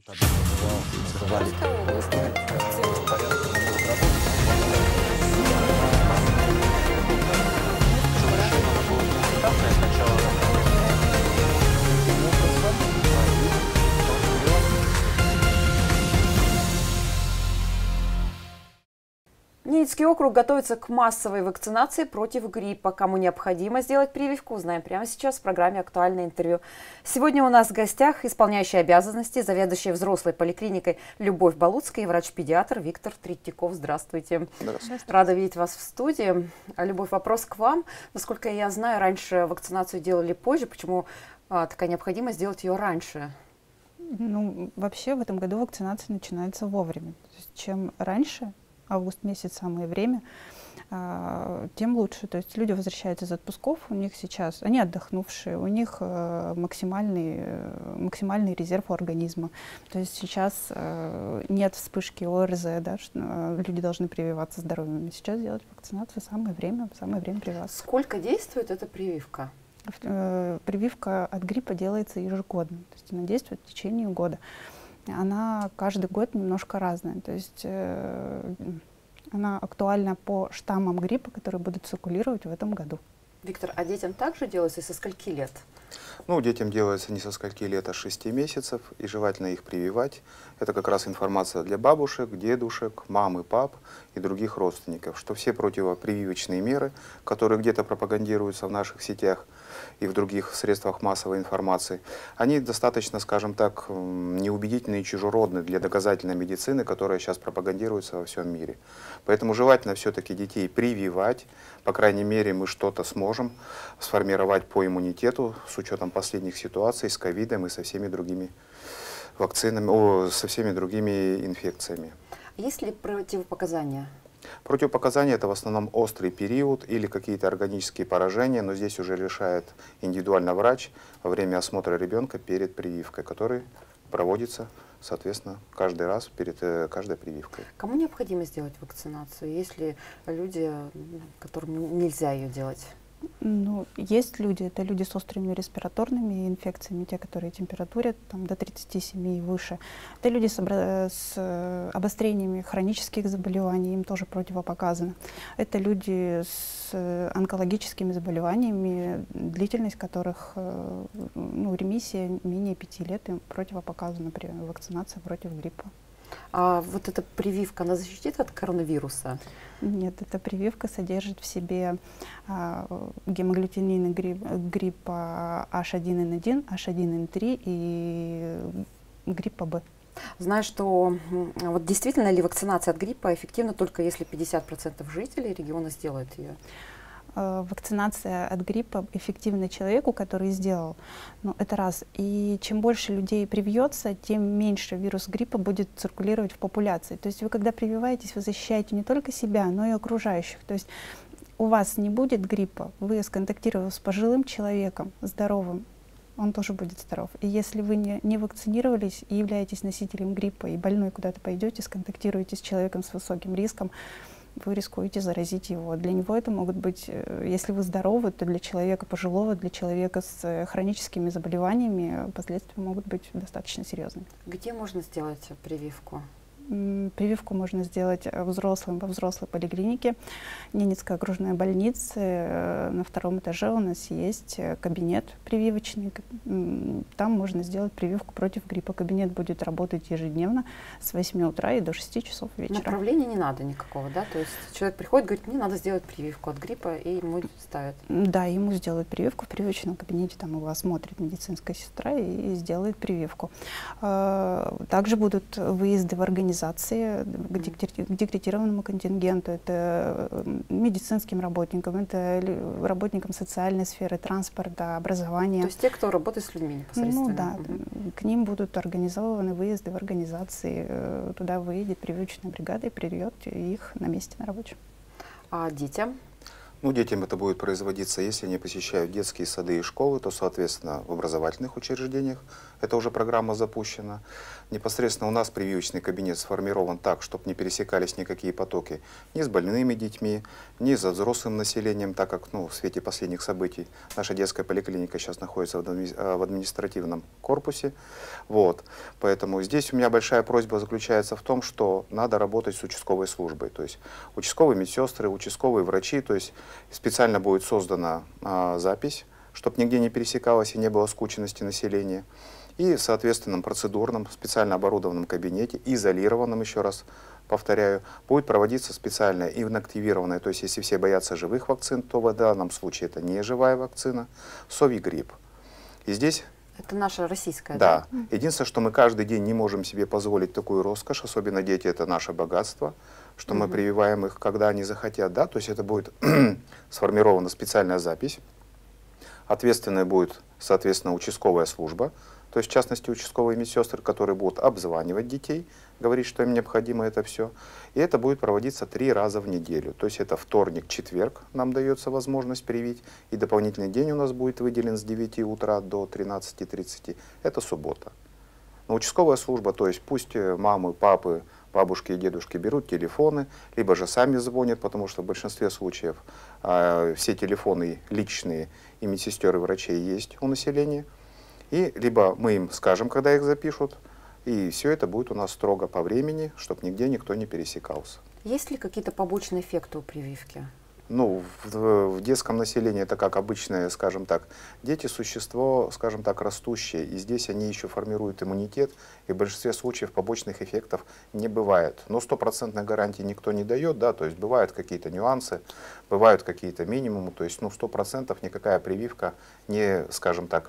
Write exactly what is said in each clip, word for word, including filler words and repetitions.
Ненецкий округ готовится к массовой вакцинации против гриппа. Кому необходимо сделать прививку, узнаем прямо сейчас в программе «Актуальное интервью». Сегодня у нас в гостях исполняющий обязанности, заведующая взрослой поликлиникой Любовь Балуцкая и врач-педиатр Виктор Третьяков. Здравствуйте. Здравствуйте. Рада видеть вас в студии. Любовь, вопрос к вам. Насколько я знаю, раньше вакцинацию делали позже. Почему а, такая необходимость сделать ее раньше? Ну, вообще в этом году вакцинация начинается вовремя. То есть, чем раньше, август месяц самое время, тем лучше. То есть люди возвращаются из отпусков, у них сейчас, они отдохнувшие, у них максимальный, максимальный резерв у организма. То есть сейчас нет вспышки ОРЗ, да, что люди должны прививаться здоровыми. Сейчас делать вакцинацию самое время, самое время прививаться. Сколько действует эта прививка? Прививка от гриппа делается ежегодно, то есть она действует в течение года. Она каждый год немножко разная, то есть э, она актуальна по штаммам гриппа, которые будут циркулировать в этом году. Виктор, а детям также делается и со скольки лет? Ну, детям делается не со скольки лет, а с шести месяцев, и желательно их прививать. Это как раз информация для бабушек, дедушек, мам и пап и других родственников, что все противопрививочные меры, которые где-то пропагандируются в наших сетях и в других средствах массовой информации, они достаточно, скажем так, неубедительны и чужеродны для доказательной медицины, которая сейчас пропагандируется во всем мире. Поэтому желательно все-таки детей прививать, по крайней мере мы что-то сможем сформировать по иммунитету с учетом последних ситуаций с ковидом и со всеми другими вакцинами, о, со всеми другими инфекциями. Есть ли противопоказания? Противопоказания — это в основном острый период или какие-то органические поражения, но здесь уже решает индивидуально врач во время осмотра ребенка перед прививкой, который проводится, соответственно, каждый раз перед э, каждой прививкой. Кому необходимо сделать вакцинацию, если люди, которым нельзя ее делать? Ну, есть люди, это люди с острыми респираторными инфекциями, те, которые температурят там, до тридцати семи и выше. Это люди с, с обострениями хронических заболеваний, им тоже противопоказано. Это люди с онкологическими заболеваниями, длительность которых, ну, ремиссия менее пяти лет, им противопоказана при вакцинации против гриппа. А вот эта прививка, она защитит от коронавируса? Нет, эта прививка содержит в себе а, гемоглютинины грипп, гриппа эйч один эн один, эйч один эн три и гриппа Б. Знаю, что вот действительно ли вакцинация от гриппа эффективна только если пятьдесят процентов жителей региона сделают ее? Вакцинация от гриппа эффективна человеку, который сделал. Ну, это раз. И чем больше людей привьется, тем меньше вирус гриппа будет циркулировать в популяции. То есть вы, когда прививаетесь, вы защищаете не только себя, но и окружающих. То есть у вас не будет гриппа, вы, сконтактировав с пожилым человеком, здоровым, он тоже будет здоров. И если вы не, не вакцинировались и являетесь носителем гриппа, и больной куда-то пойдете, сконтактируете с человеком с высоким риском, вы рискуете заразить его. Для него это могут быть, если вы здоровы, то для человека пожилого, для человека с хроническими заболеваниями последствия могут быть достаточно серьезными. Где можно сделать прививку? Прививку можно сделать взрослым во взрослой поликлинике Ненецкой окружной больницы. На втором этаже у нас есть кабинет прививочный. Там можно сделать прививку против гриппа. Кабинет будет работать ежедневно с восьми утра и до шести часов вечера. Направления не надо никакого, да? То есть человек приходит, говорит, мне надо сделать прививку от гриппа, и ему ставят? Да, ему сделают прививку в прививочном кабинете. Там его осмотрит медицинская сестра и сделает прививку. Также будут выезды в организации к декретированному контингенту, это медицинским работникам, это работникам социальной сферы, транспорта, образования. То есть те, кто работает с людьми непосредственно? Ну да, угу. К ним будут организованы выезды в организации, туда выедет прививочная бригада и приведет их на месте на рабочем. А детям? Ну, детям это будет производиться, если они посещают детские сады и школы, то, соответственно, в образовательных учреждениях это уже программа запущена. Непосредственно у нас прививочный кабинет сформирован так, чтобы не пересекались никакие потоки ни с больными детьми, ни за взрослым населением, так как ну, в свете последних событий наша детская поликлиника сейчас находится в административном корпусе. Вот. Поэтому здесь у меня большая просьба заключается в том, что надо работать с участковой службой. То есть участковые медсестры, участковые врачи, то есть специально будет создана а, запись, чтобы нигде не пересекалось и не было скученности населения. И в соответственном процедурном, специально оборудованном кабинете, изолированном, еще раз повторяю, будет проводиться специальная инактивированная, то есть если все боятся живых вакцин, то в данном случае это не живая вакцина, совигрипп. И здесь... Это наша российская, да? Да. Единственное, что мы каждый день не можем себе позволить такую роскошь, особенно дети, это наше богатство, что угу. мы прививаем их, когда они захотят, да, то есть это будет сформирована специальная запись, ответственная будет, соответственно, участковая служба, то есть, в частности, участковые медсестры, которые будут обзванивать детей, говорить, что им необходимо это все. И это будет проводиться три раза в неделю. То есть, это вторник, четверг нам дается возможность привить. И дополнительный день у нас будет выделен с девяти утра до тринадцати тридцати. Это суббота. Но участковая служба, то есть, пусть мамы, папы, бабушки и дедушки берут телефоны, либо же сами звонят, потому что в большинстве случаев э, все телефоны личные и медсестер и врачей есть у населения. И либо мы им скажем, когда их запишут, и все это будет у нас строго по времени, чтобы нигде никто не пересекался. Есть ли какие-то побочные эффекты у прививки? Ну, в, в детском населении это как обычное, скажем так, дети — существо, скажем так, растущее, и здесь они еще формируют иммунитет, и в большинстве случаев побочных эффектов не бывает. Но стопроцентной гарантии никто не дает, да, то есть бывают какие-то нюансы, бывают какие-то минимумы, то есть ну, сто процентов никакая прививка не, скажем так,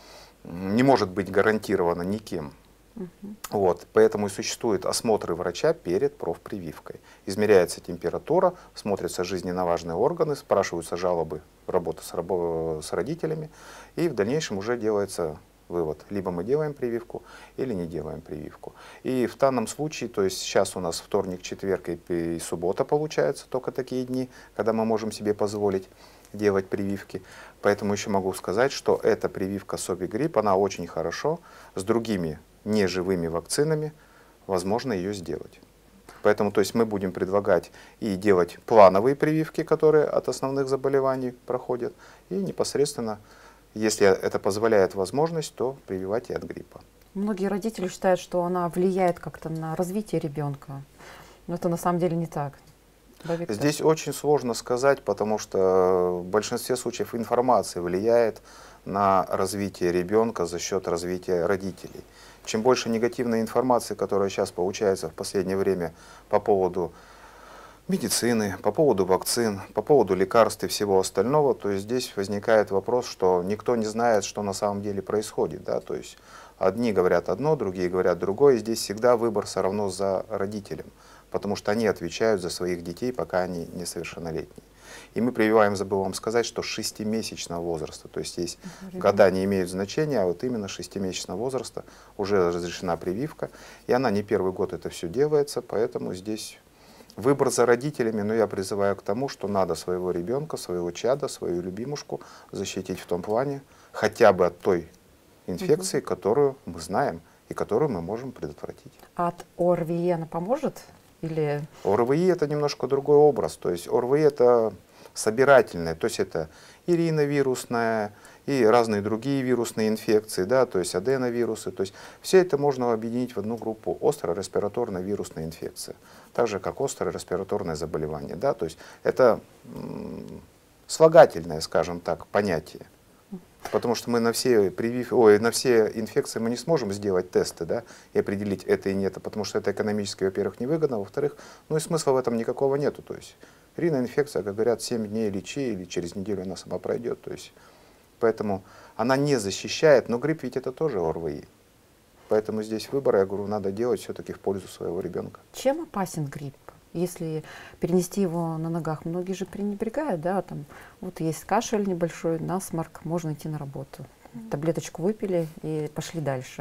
не может быть гарантирована никем. Uh-huh. Вот, поэтому и существуют осмотры врача перед профпрививкой. Измеряется температура, смотрятся жизненно важные органы, спрашиваются жалобы, работа с, рабо с родителями, и в дальнейшем уже делается вывод. Либо мы делаем прививку, или не делаем прививку. И в данном случае, то есть сейчас у нас вторник, четверг и, и суббота получается, только такие дни, когда мы можем себе позволить делать прививки. Поэтому еще могу сказать, что эта прививка совигрипп, она очень хорошо с другими неживыми вакцинами возможно ее сделать. Поэтому то есть мы будем предлагать и делать плановые прививки, которые от основных заболеваний проходят, и непосредственно, если это позволяет возможность, то прививать и от гриппа. Многие родители считают, что она влияет как-то на развитие ребенка, но это на самом деле не так. Здесь очень сложно сказать, потому что в большинстве случаев информация влияет на развитие ребенка за счет развития родителей. Чем больше негативной информации, которая сейчас получается в последнее время по поводу медицины, по поводу вакцин, по поводу лекарств и всего остального, то есть здесь возникает вопрос, что никто не знает, что на самом деле происходит. Да? То есть одни говорят одно, другие говорят другое, и здесь всегда выбор все равно за родителем, потому что они отвечают за своих детей, пока они несовершеннолетние. И мы прививаем, забыл вам сказать, что с шестимесячного возраста, то есть есть года не имеют значения, а вот именно с шестимесячного возраста уже разрешена прививка, и она не первый год это все делается, поэтому здесь выбор за родителями, но я призываю к тому, что надо своего ребенка, своего чада, свою любимушку защитить в том плане, хотя бы от той инфекции, угу. которую мы знаем и которую мы можем предотвратить. А от ОРВИ она поможет? Или... ОРВИ это немножко другой образ, то есть ОРВИ это собирательное, то есть это и риновирусная, и разные другие вирусные инфекции, да, то есть аденовирусы, то есть все это можно объединить в одну группу острая респираторная вирусная инфекция, так же как острое респираторное заболевание, да, то есть это слагательное, скажем так, понятие. Потому что мы на все, привив... Ой, на все инфекции мы не сможем сделать тесты, да, и определить это и нет, потому что это экономически, во-первых, невыгодно, во-вторых, ну и смысла в этом никакого нету. То есть риноинфекция, как говорят, семь дней лечи, или через неделю она сама пройдет. То есть, поэтому она не защищает, но грипп ведь это тоже ОРВИ. Поэтому здесь выбор, я говорю, надо делать все-таки в пользу своего ребенка. Чем опасен грипп? Если перенести его на ногах, многие же пренебрегают, да, там, вот есть кашель небольшой, насморк, можно идти на работу. Таблеточку выпили и пошли дальше.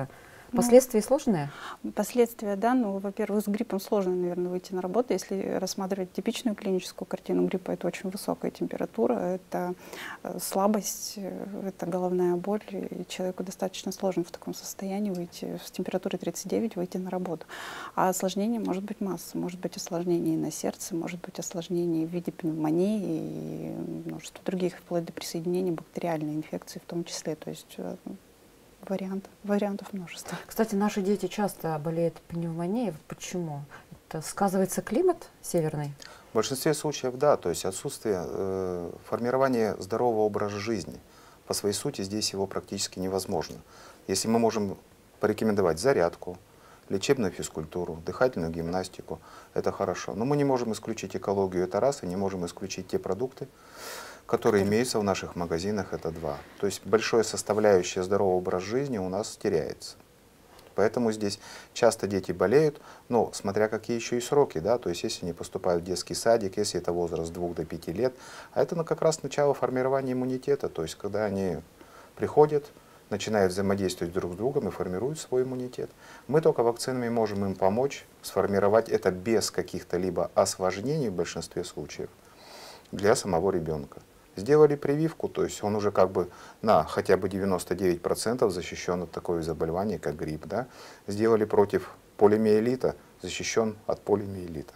Последствия сложные? Последствия, да, ну, во-первых, с гриппом сложно, наверное, выйти на работу. Если рассматривать типичную клиническую картину гриппа, это очень высокая температура, это слабость, это головная боль, и человеку достаточно сложно в таком состоянии выйти, с температурой тридцать девять выйти на работу. А осложнений может быть масса, может быть осложнение на сердце, может быть осложнение в виде пневмонии и множество других, вплоть до присоединения бактериальной инфекции в том числе. То есть Вариант, вариантов множество. Кстати, наши дети часто болеют пневмонией. Почему? Это сказывается климат северный? В большинстве случаев, да, то есть отсутствие э, формирования здорового образа жизни. По своей сути здесь его практически невозможно. Если мы можем порекомендовать зарядку, лечебную физкультуру, дыхательную гимнастику, это хорошо. Но мы не можем исключить экологию, это раз, и не можем исключить те продукты, которые имеются в наших магазинах, это два. То есть большая составляющая здорового образа жизни у нас теряется. Поэтому здесь часто дети болеют, но смотря какие еще и сроки, да, то есть если они поступают в детский садик, если это возраст с двух до пяти лет, а это ну, как раз начало формирования иммунитета, то есть когда они приходят, начинают взаимодействовать друг с другом и формируют свой иммунитет. Мы только вакцинами можем им помочь сформировать это без каких-то либо осложнений в большинстве случаев для самого ребенка. Сделали прививку, то есть он уже как бы на хотя бы девяносто девять процентов защищен от такого заболевания, как грипп. Да? Сделали против полиомиелита, защищен от полиомиелита.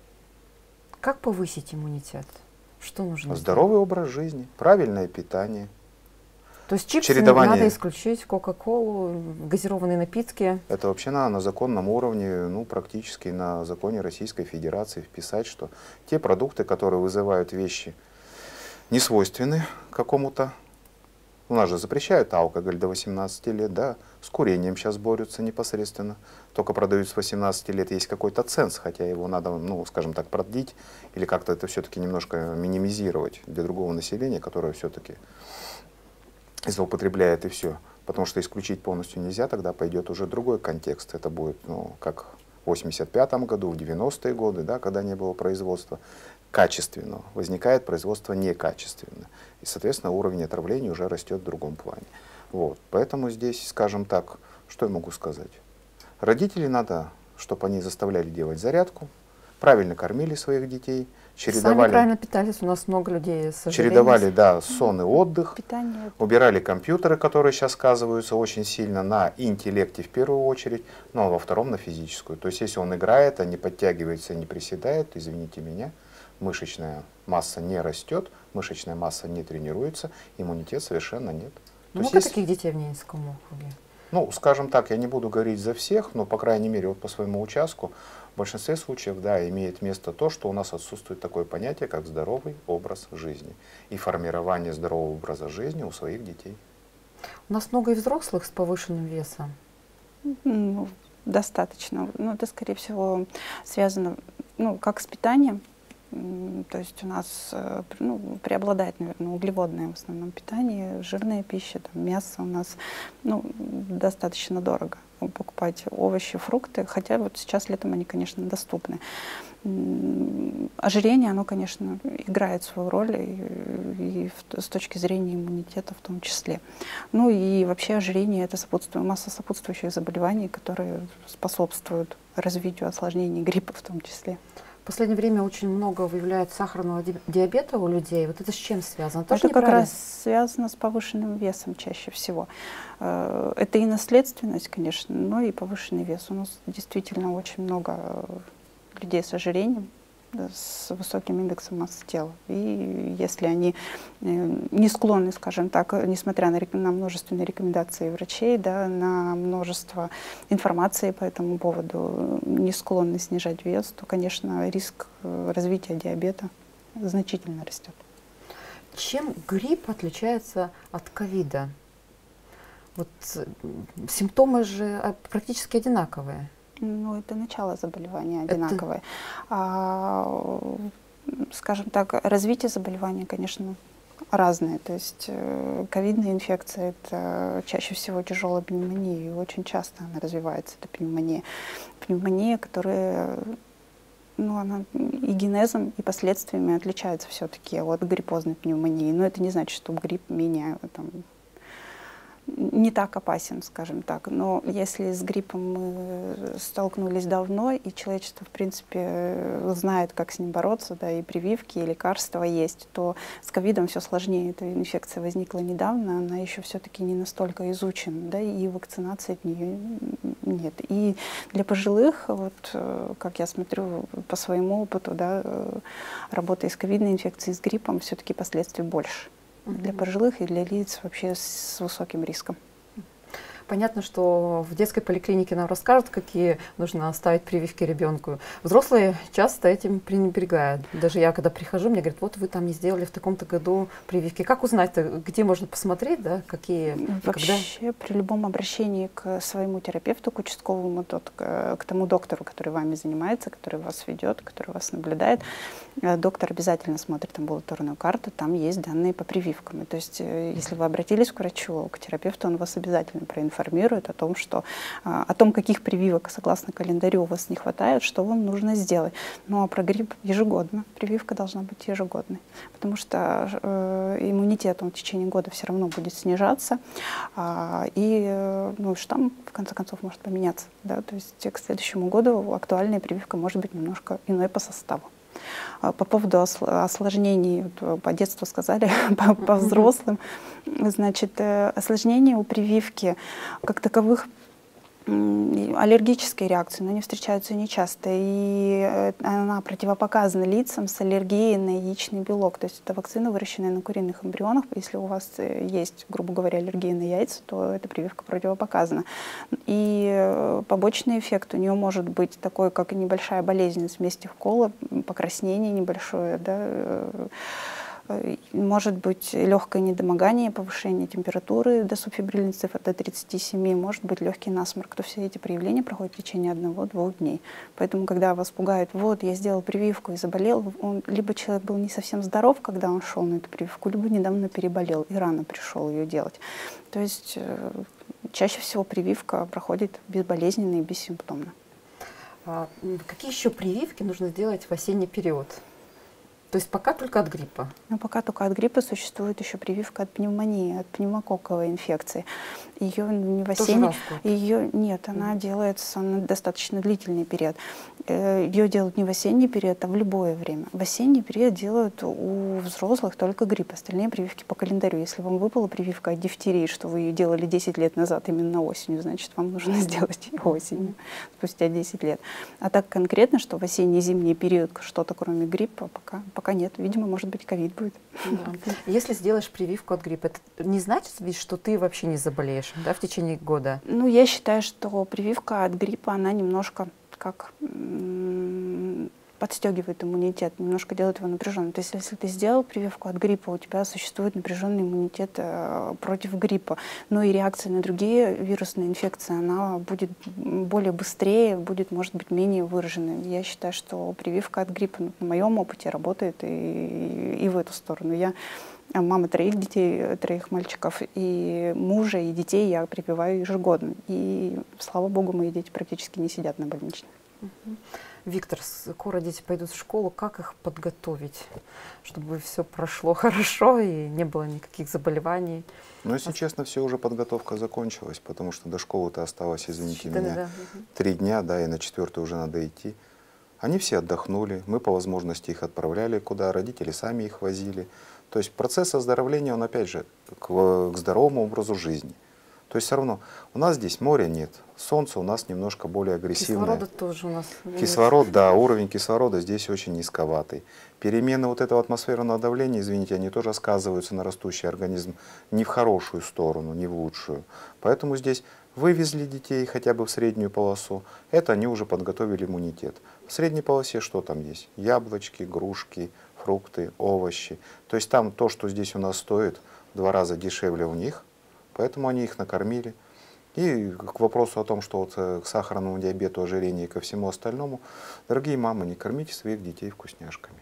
Как повысить иммунитет? Что нужно? Здоровый образ жизни, правильное питание. То есть чипсы чередование. Надо исключить, кока-колу, газированные напитки? Это вообще надо на законном уровне, ну практически на законе Российской Федерации вписать, что те продукты, которые вызывают вещи, не свойственны какому-то. У нас же запрещают алкоголь до восемнадцати лет, да, с курением сейчас борются непосредственно. Только продают с восемнадцати лет, есть какой-то ценз, хотя его надо, ну, скажем так, продлить или как-то это все-таки немножко минимизировать для другого населения, которое все-таки злоупотребляет и все. Потому что исключить полностью нельзя, тогда пойдет уже другой контекст. Это будет, ну, как в восемьдесят пятом году, в девяностые годы, да, когда не было производства качественного, возникает производство некачественное. И, соответственно, уровень отравления уже растет в другом плане. Вот. Поэтому здесь, скажем так, что я могу сказать? Родителей надо, чтобы они заставляли делать зарядку, правильно кормили своих детей, чередовали, сами правильно питались, у нас много людей с ожирением. чередовали, да, сон и отдых, Питание. убирали компьютеры, которые сейчас сказываются очень сильно на интеллекте в первую очередь, но во втором на физическую. То есть если он играет, а не подтягивается, не приседает, извините меня, мышечная масса не растет, мышечная масса не тренируется, иммунитет совершенно нет. Ну, То много есть, таких детей в Ненецком округе? ну, скажем так, я не буду говорить за всех, но, по крайней мере, вот по своему участку, в большинстве случаев, да, имеет место то, что у нас отсутствует такое понятие, как здоровый образ жизни и формирование здорового образа жизни у своих детей. У нас много и взрослых с повышенным весом. Ну, достаточно. Ну, это, скорее всего, связано, ну, как с питанием. То есть у нас, ну, преобладает, наверное, углеводное в основном питание, жирная пища, там, мясо у нас, ну, достаточно дорого покупать овощи, фрукты, хотя вот сейчас летом они, конечно, доступны. Ожирение, оно, конечно, играет свою роль и, и в, с точки зрения иммунитета в том числе. Ну и вообще ожирение — это сопутствует, масса сопутствующих заболеваний, которые способствуют развитию осложнений гриппа в том числе. В последнее время очень много выявляют сахарного диабета у людей. Вот это с чем связано? Тоже это как раз связано с повышенным весом чаще всего. Это и наследственность, конечно, но и повышенный вес. У нас действительно очень много людей с ожирением, с высоким индексом массы тела. И если они не склонны, скажем так, несмотря на, на множественные рекомендации врачей, да, на множество информации по этому поводу, не склонны снижать вес, то, конечно, риск развития диабета значительно растет. Чем грипп отличается от ковида? Вот симптомы же практически одинаковые. Ну, это начало заболевания одинаковое. Это... А, скажем так, развитие заболевания, конечно, разное. То есть ковидная инфекция — это чаще всего тяжелая пневмония, и очень часто она развивается, эта пневмония. Пневмония, которая, ну, она и генезом, и последствиями отличается все-таки от гриппозной пневмонии. Но это не значит, что грипп менее там не так опасен, скажем так. Но если с гриппом мы столкнулись давно, и человечество, в принципе, знает, как с ним бороться, да, и прививки, и лекарства есть, то с ковидом все сложнее. Эта инфекция возникла недавно, она еще все-таки не настолько изучена, да, и вакцинации от нее нет. И для пожилых, вот, как я смотрю по своему опыту, да, работы с ковидной инфекцией, с гриппом, все-таки последствий больше. Для пожилых и для лиц вообще с высоким риском. Понятно, что в детской поликлинике нам расскажут, какие нужно ставить прививки ребенку. Взрослые часто этим пренебрегают. Даже я, когда прихожу, мне говорят, вот вы там не сделали в таком-то году прививки. Как узнать-то, где можно посмотреть, да, какие? Вообще, когда? При любом обращении к своему терапевту, к участковому, тот, к, к тому доктору, который вами занимается, который вас ведет, который вас наблюдает, доктор обязательно смотрит амбулаторную карту, там есть данные по прививкам. И то есть, если вы обратились к врачу, к терапевту, он вас обязательно проинформирует. информирует о том, что, о том, каких прививок согласно календарю у вас не хватает, что вам нужно сделать. Ну а про грипп ежегодно. Прививка должна быть ежегодной, потому что э, иммунитет он в течение года все равно будет снижаться, э, и э, ну, штамм в конце концов может поменяться. Да? То есть к следующему году актуальная прививка может быть немножко иной по составу. По поводу осложнений, по детству сказали, по, по взрослым, значит, осложнения у прививки как таковых, аллергические реакции, но они встречаются нечасто, и она противопоказана лицам с аллергией на яичный белок. То есть это вакцина, выращенная на куриных эмбрионах. Если у вас есть, грубо говоря, аллергия на яйца, то эта прививка противопоказана. И побочный эффект у нее может быть такой, как и небольшая болезнь, смесь вкола, покраснение небольшое, да, может быть легкое недомогание, повышение температуры до субфебрильной цифры до тридцати семи, может быть легкий насморк. То все эти проявления проходят в течение одного-двух дней. Поэтому, когда вас пугают, вот, я сделал прививку и заболел, он, либо человек был не совсем здоров, когда он шел на эту прививку, либо недавно переболел и рано пришел ее делать. То есть э, чаще всего прививка проходит безболезненно и бессимптомно. А какие еще прививки нужно сделать в осенний период? То есть пока только от гриппа? Ну, пока только от гриппа. Существует еще прививка от пневмонии, от пневмококковой инфекции. Ее не в осенний, ее нет, она mm. делается на достаточно длительный период. Ее делают не в осенний период, а в любое время. В осенний период делают у взрослых только грипп, остальные прививки по календарю. Если вам выпала прививка от дифтерии, что вы ее делали десять лет назад именно осенью, значит, вам нужно сделать ее осенью, спустя десять лет. А так конкретно, что в осенний-зимний период что-то кроме гриппа, пока, пока нет. Видимо, может быть, ковид будет. Да. Если сделаешь прививку от гриппа, это не значит ведь, что ты вообще не заболеешь, да, в течение года? Ну, я считаю, что прививка от гриппа, она немножко как подстегивает иммунитет, немножко делает его напряженным. То есть, если ты сделал прививку от гриппа, у тебя существует напряженный иммунитет э, против гриппа. Ну и реакция на другие вирусные инфекции, она будет более быстрее, будет, может быть, менее выраженной. Я считаю, что прививка от гриппа, ну, на моем опыте работает и, и, и в эту сторону. Я мама троих детей, троих мальчиков, и мужа, и детей я прививаю ежегодно. И, слава богу, мои дети практически не сидят на больничном. Виктор, скоро дети пойдут в школу. Как их подготовить, чтобы все прошло хорошо и не было никаких заболеваний? Ну, если а... честно, все уже подготовка закончилась, потому что до школы-то осталось, извините да, меня, да. три дня, да, и на четвертую уже надо идти. Они все отдохнули, мы по возможности их отправляли куда, родители сами их возили. То есть процесс оздоровления, он опять же к, к здоровому образу жизни. То есть все равно у нас здесь моря нет, солнце у нас немножко более агрессивное. Кислорода тоже у нас нет. Кислород, да, уровень кислорода здесь очень низковатый. Перемены вот этого атмосферного давления, извините, они тоже сказываются на растущий организм не в хорошую сторону, не в лучшую. Поэтому здесь вывезли детей хотя бы в среднюю полосу, это они уже подготовили иммунитет. В средней полосе что там есть? Яблочки, грушки, фрукты, овощи. То есть там то, что здесь у нас стоит, в два раза дешевле у них. Поэтому они их накормили. И к вопросу о том, что вот к сахарному диабету, ожирению и ко всему остальному, дорогие мамы, не кормите своих детей вкусняшками.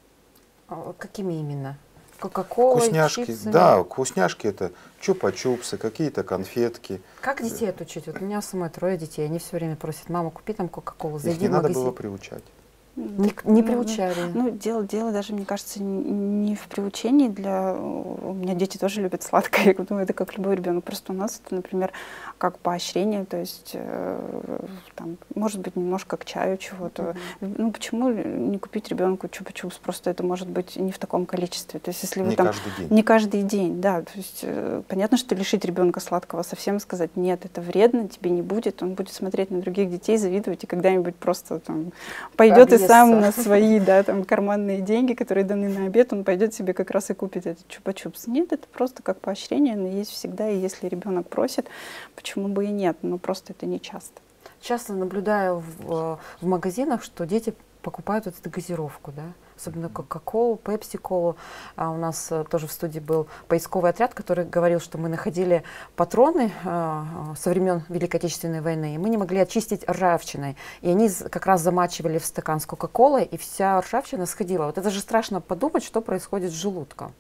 А какими именно? Кока-колой, вкусняшки, чипсами? Да, вкусняшки это чупа-чупсы, какие-то конфетки. Как детей отучить? Вот у меня самой трое детей, они все время просят, мама, купи там кока-колу, зайди Их не в надо магазин. было приучать. Не, не приучали. Ну, дело, дело даже, мне кажется, не в приучении. Для... У меня дети тоже любят сладкое. Я думаю, это как любой ребенок. Просто у нас это, например, как поощрение, то есть, э, там, может быть, немножко к чаю чего-то. Mm-hmm. Ну, почему не купить ребенку чупа-чупс? Просто это может быть не в таком количестве. То есть, если вы не там... каждый день. Не каждый день, да. То есть, э, понятно, что лишить ребенка сладкого, совсем сказать, нет, это вредно, тебе не будет. Он будет смотреть на других детей, завидовать и когда-нибудь просто там пойдет и сам на свои, да, там, карманные деньги, которые даны на обед, он пойдет себе как раз и купит этот чупа-чупс. Нет, это просто как поощрение, но есть всегда, и если ребенок просит, почему бы и нет, но просто это не часто. Часто наблюдаю в, в магазинах, что дети покупают эту газировку, да, особенно кока-колу, пепси-колу. А у нас а, тоже в студии был поисковый отряд, который говорил, что мы находили патроны а, со времен Великой Отечественной войны, и мы не могли очистить ржавчиной. И они как раз замачивали в стакан с кока-колой, и вся ржавчина сходила. Вот это же страшно подумать, что происходит с желудком.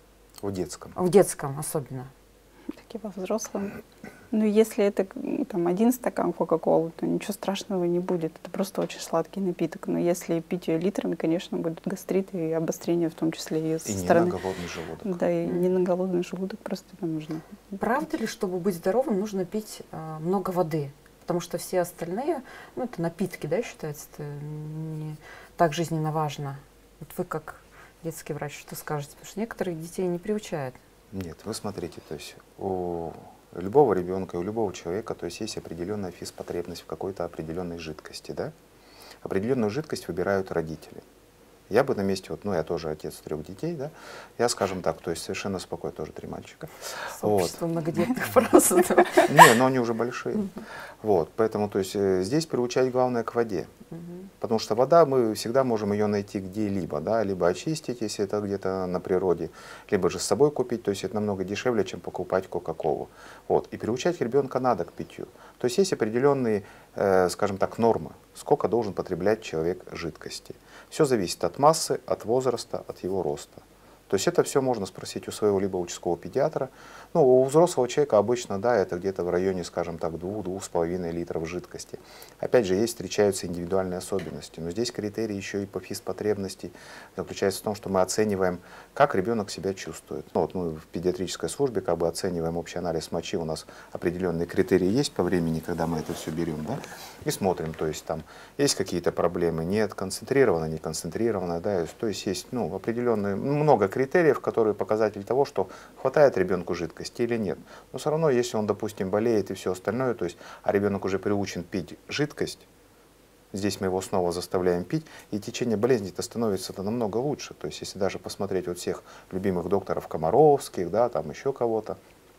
В детском. В детском особенно. Так и во взрослом. Ну, если это там один стакан кока-колы, то ничего страшного не будет. Это просто очень сладкий напиток. Но если пить ее литрами, конечно, будут гастриты и обострения, в том числе и со и стороны... не на голодный желудок. Да, и не на голодный желудок просто это нужно. Правда ли, чтобы быть здоровым, нужно пить а, много воды? Потому что все остальные, ну, это напитки, да, считается, это не так жизненно важно. Вот вы как детский врач, что скажете? Потому что некоторых детей не приучают. Нет, вы смотрите, то есть у любого ребенка, у любого человека, то есть есть определенная физпотребность в какой-то определенной жидкости, да? Определенную жидкость выбирают родители. Я бы на месте, вот, ну, я тоже отец трех детей, да, я, скажем так, то есть совершенно спокойно, тоже три мальчика. Сообщество вот. многодетных просто. Не, но они уже большие. Вот, поэтому, то есть здесь приучать главное к воде. Потому что вода, мы всегда можем ее найти где-либо, да, либо очистить, если это где-то на природе, либо же с собой купить, то есть это намного дешевле, чем покупать кока-колу. Вот, и приучать ребенка надо к питью. То есть есть определенные, э, скажем так, нормы, сколько должен потреблять человек жидкости. Все зависит от массы, от возраста, от его роста. То есть это все можно спросить у своего либо участкового педиатра. Ну, у взрослого человека обычно, да, это где-то в районе, скажем так, двух-двух с половиной литров жидкости. Опять же, есть, встречаются индивидуальные особенности. Но здесь критерий еще и по физпотребности заключается в том, что мы оцениваем, как ребенок себя чувствует. Ну, вот мы в педиатрической службе как бы оцениваем общий анализ мочи, у нас определенные критерии есть по времени, когда мы это все берем, да, и смотрим, то есть там есть какие-то проблемы, нет, концентрировано, не концентрировано, да, то есть есть, ну, определенные, много критериев, которые показатель того, что хватает ребенку жидкости или нет. Но все равно, если он, допустим, болеет и все остальное, то есть, а ребенок уже приучен пить жидкость, здесь мы его снова заставляем пить, и течение болезни-то становится -то намного лучше. То есть, если даже посмотреть вот всех любимых докторов Комаровских, да, там еще кого-то,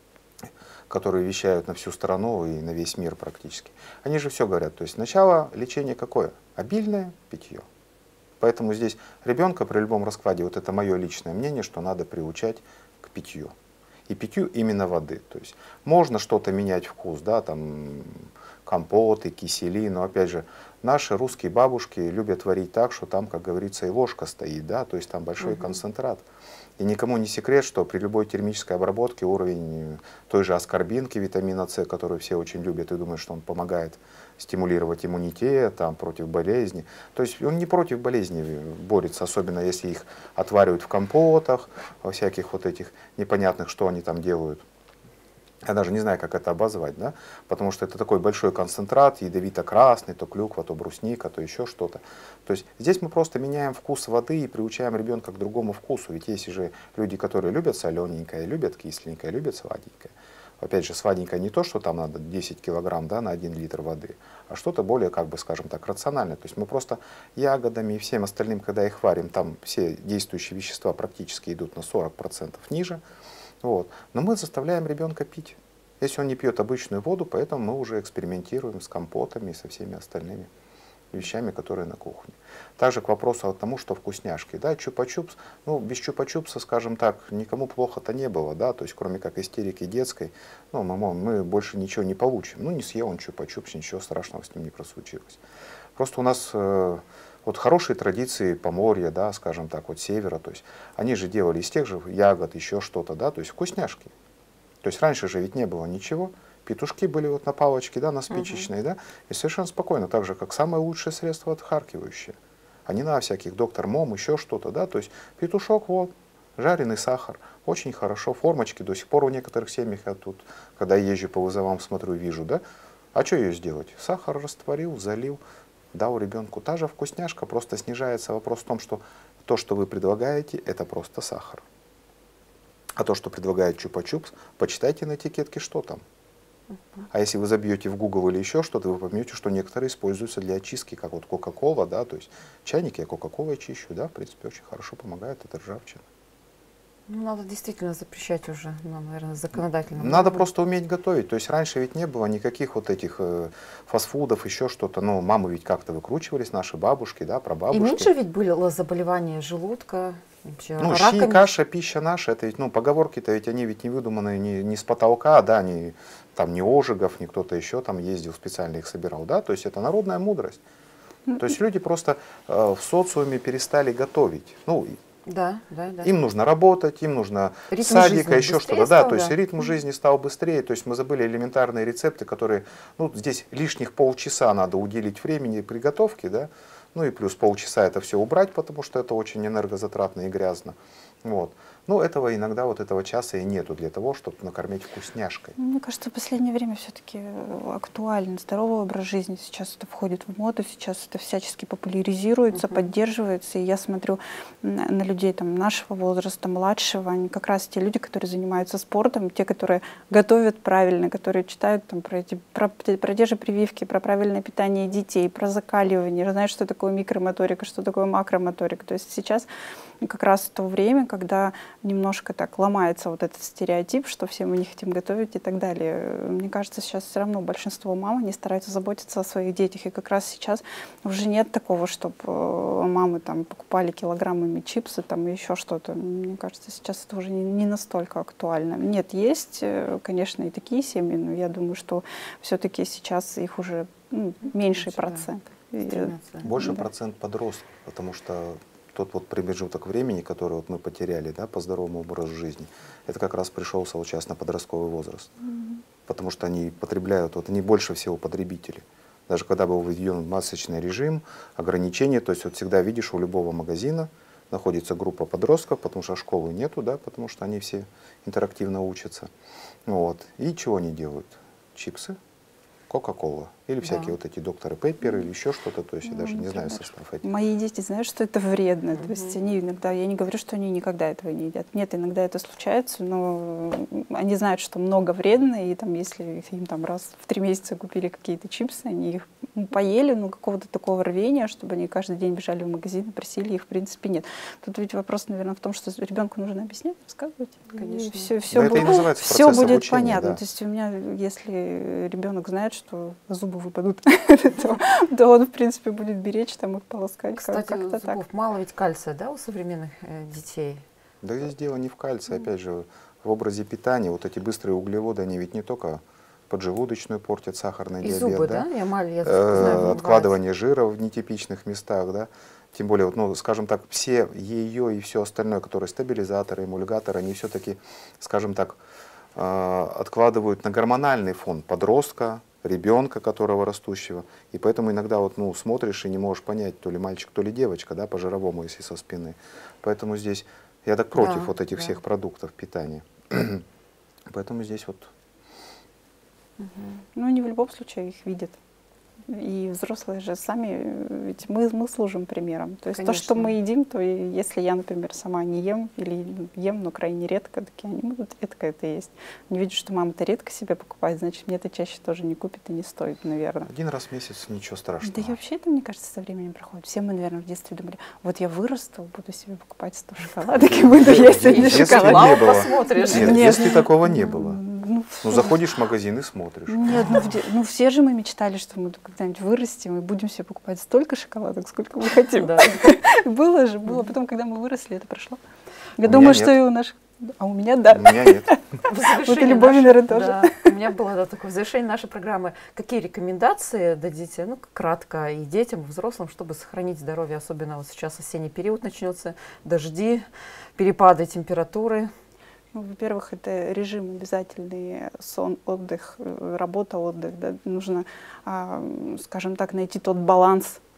которые вещают на всю страну и на весь мир практически, они же все говорят. То есть, сначала лечение какое? Обильное питье. Поэтому здесь ребенка при любом раскладе, вот это мое личное мнение, что надо приучать к питью. И питью именно воды. То есть можно что-то менять вкус, да, там компоты, кисели, но опять же, наши русские бабушки любят варить так, что там, как говорится, и ложка стоит, да, то есть там большой угу. концентрат. И никому не секрет, что при любой термической обработке уровень той же аскорбинки, витамина С, который все очень любят и думают, что он помогает стимулировать иммунитет, там, против болезни. То есть он не против болезни борется, особенно если их отваривают в компотах, во всяких вот этих непонятных, что они там делают. Я даже не знаю, как это обозвать, да? Потому что это такой большой концентрат, ядовито-красный, то клюква, то брусника, то еще что-то. То есть здесь мы просто меняем вкус воды и приучаем ребенка к другому вкусу. Ведь есть же люди, которые любят солененькое, любят кисленькое, любят сладенькое. Опять же, сладенькое не то, что там надо десять килограмм, да, на один литр воды, а что-то более, как бы, скажем так, рациональное. То есть мы просто ягодами и всем остальным, когда их варим, там все действующие вещества практически идут на сорок процентов ниже. Вот. Но мы заставляем ребенка пить. Если он не пьет обычную воду, поэтому мы уже экспериментируем с компотами и со всеми остальными вещами, которые на кухне. Также к вопросу о тому, что вкусняшки. Да, чупа-чупс, ну, без чупа-чупса, скажем так, никому плохо-то не было, да, то есть кроме как истерики детской, ну, мы, мы больше ничего не получим. Ну, не съел он чупа-чупс, ничего страшного с ним не случилось. Просто у нас э, вот хорошие традиции Поморья, да, скажем так, вот севера, то есть они же делали из тех же ягод еще что-то, да, то есть вкусняшки. То есть раньше же ведь не было ничего. Петушки были вот на палочке, да, на спичечной, uh-huh. да, и совершенно спокойно, так же, как самое лучшее средство отхаркивающее. а не на всяких доктор Мом, еще что-то, да, то есть петушок, вот, жареный сахар, очень хорошо, формочки до сих пор у некоторых семьях, я тут, когда езжу по вызовам, смотрю, вижу, да, а что ее сделать? Сахар растворил, залил, дал ребенку, та же вкусняшка, просто снижается вопрос в том, что то, что вы предлагаете, это просто сахар. А то, что предлагает Чупа-Чупс, почитайте на этикетке, что там. А если вы забьете в Google или еще что-то, вы поймете, что некоторые используются для очистки, как вот Кока-Кола, да, то есть чайники я Кока-Колой чищу, да, в принципе, очень хорошо помогает, это ржавчина. Ну, надо действительно запрещать уже, ну, наверное, законодательно. Надо уровне. Просто уметь готовить. То есть раньше ведь не было никаких вот этих э, фастфудов, еще что-то. Но мамы ведь как-то выкручивались, наши бабушки, да, прабабушки. И меньше ведь было заболевания желудка, вообще, ну, раками. щи, каша, пища наша, это ведь, ну, поговорки-то ведь они ведь не выдуманные не, не с потолка, да, не, там, не Ожегов, не кто-то еще там ездил, специально их собирал, да, то есть это народная мудрость. То есть люди просто э, в социуме перестали готовить. Ну, Да, да, да. им нужно работать, им нужно ритм садика, еще что-то. Да, то есть да. ритм жизни стал быстрее. То есть мы забыли элементарные рецепты, которые, ну, здесь лишних полчаса надо уделить времени приготовки, да. Ну и плюс полчаса это все убрать, потому что это очень энергозатратно и грязно. Вот. Но этого иногда вот этого часа и нету для того, чтобы накормить вкусняшкой. Мне кажется, в последнее время все-таки актуален здоровый образ жизни. Сейчас это входит в моду, сейчас это всячески популяризируется, uh-huh. поддерживается. И я смотрю на, на людей там, нашего возраста, младшего, они как раз те люди, которые занимаются спортом, те, которые готовят правильно, которые читают там, про, эти, про, про те же прививки, про правильное питание детей, про закаливание, знают, что такое микромоторика, что такое макромоторика. То есть сейчас как раз то время, когда немножко так ломается вот этот стереотип, что все мы не хотим готовить и так далее. Мне кажется, сейчас все равно большинство мам, они стараются заботиться о своих детях. И как раз сейчас уже нет такого, чтобы мамы там покупали килограммами чипсы там, и еще что-то. Мне кажется, сейчас это уже не, не настолько актуально. Нет, есть, конечно, и такие семьи, но я думаю, что все-таки сейчас их уже ну, меньший процент. Больше да. процент подростков, потому что тот вот промежуток времени, который вот мы потеряли, да, по здоровому образу жизни, это как раз пришелся вот сейчас на подростковый возраст. Mm-hmm. Потому что они потребляют, вот они больше всего потребители. Даже когда был введен масочный режим, ограничения, то есть вот всегда видишь, у любого магазина находится группа подростков, потому что школы нету, да, потому что они все интерактивно учатся. Вот. И чего они делают? Чипсы, Кока-Кола. Или всякие да. вот эти докторы Пеппер, или еще что-то, то есть я ну, даже не знаю состав этих. Мои дети знают, что это вредно, mm-hmm. то есть они иногда, я не говорю, что они никогда этого не едят. Нет, иногда это случается, но они знают, что много вредно, и там, если им там раз в три месяца купили какие-то чипсы, они их поели, но какого-то такого рвения, чтобы они каждый день бежали в магазин и просили их, в принципе, нет. Тут ведь вопрос, наверное, в том, что ребенку нужно объяснять, рассказывать. Конечно. Все, все, да будет, все будет обучения, понятно. Да. То есть у меня, если ребенок знает, что зубы выпадут, то, то он, в принципе, будет беречь, там их полоскать. Кстати, как зубов так. мало ведь кальция, да, у современных э, детей? Да здесь дело не в кальции, mm. опять же, в образе питания. Вот эти быстрые углеводы, они ведь не только поджелудочную портят, сахарный и диабет, зубы, да? да? Я мало, я э, знаю, откладывание жира в нетипичных местах, да? Тем более, вот, ну, скажем так, все ее и все остальное, которые стабилизаторы, эмульгаторы, они все-таки, скажем так, э, откладывают на гормональный фон подростка, ребенка, которого растущего. И поэтому иногда вот, ну, смотришь и не можешь понять, то ли мальчик, то ли девочка, да, по жировому, если со спины. Поэтому здесь я так против да, вот этих да. всех продуктов питания. Поэтому здесь вот... Угу. Ну, они в любом случае их видят. И взрослые же сами, ведь мы, мы служим примером. То есть Конечно. То, что мы едим, то и если я, например, сама не ем или ем, но крайне редко, так они будут редко это есть. Они видят, что мама-то редко себе покупает, значит, мне это чаще тоже не купит и не стоит, наверное. Один раз в месяц ничего страшного. Да и вообще это, мне кажется, со временем проходит. Все мы, наверное, в детстве думали, вот я вырасту, буду себе покупать сто шоколадок и буду есть одни шоколадки. Посмотришь. Нет, если такого не было. Ну, ну, заходишь в магазин и смотришь. Нет, ну, ну все же мы мечтали, что мы когда-нибудь вырастем и будем себе покупать столько шоколадок, сколько мы хотим. Да. Было же, было. Потом, когда мы выросли, это прошло. Я у думаю, что и у наших... А у меня да. У меня нет. Вот и Любови, наверное, тоже. Да, у меня было да, такое в завершении нашей программы. Какие рекомендации дадите, ну, кратко, и детям, и взрослым, чтобы сохранить здоровье, особенно вот сейчас осенний период начнется, дожди, перепады температуры? Ну, во-первых, это режим обязательный, сон, отдых, работа, отдых. Да? Нужно, а, скажем так, найти тот баланс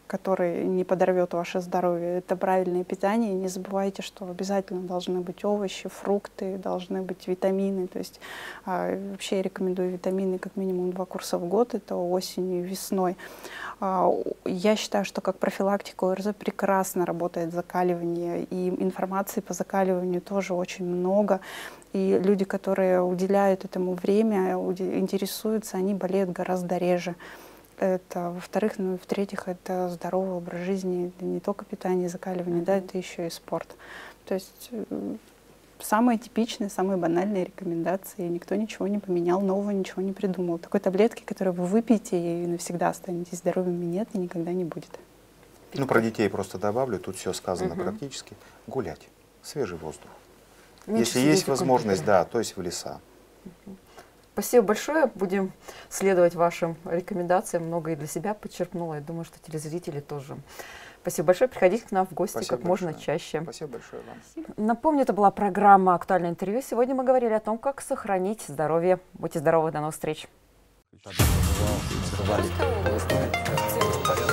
который не подорвет ваше здоровье. Это правильное питание. Не забывайте, что обязательно должны быть овощи, фрукты, должны быть витамины. То есть а, вообще я рекомендую витамины как минимум два курса в год. Это осенью и весной. А, я считаю, что как профилактика ОРЗ прекрасно работает закаливание. И информации по закаливанию тоже очень много. И люди, которые уделяют этому время, интересуются, они болеют гораздо реже. Это, во-вторых, ну и в-третьих, это здоровый образ жизни, это не только питание и закаливание, да, это еще и спорт. То есть самые типичные, самые банальные рекомендации, никто ничего не поменял, нового ничего не придумал. Такой таблетки, которую вы выпьете и навсегда останетесь здоровыми, нет и никогда не будет. Ну, про детей просто добавлю, тут все сказано угу. практически. Гулять, свежий воздух. Меньше Если есть возможность, да, то есть в леса. Угу. Спасибо большое. Будем следовать вашим рекомендациям. Много и для себя подчеркнула. Я думаю, что телезрители тоже. Спасибо большое. Приходите к нам в гости Спасибо как большое. можно чаще. Спасибо большое вам. Напомню, это была программа «Актуальное интервью». Сегодня мы говорили о том, как сохранить здоровье. Будьте здоровы. До новых встреч.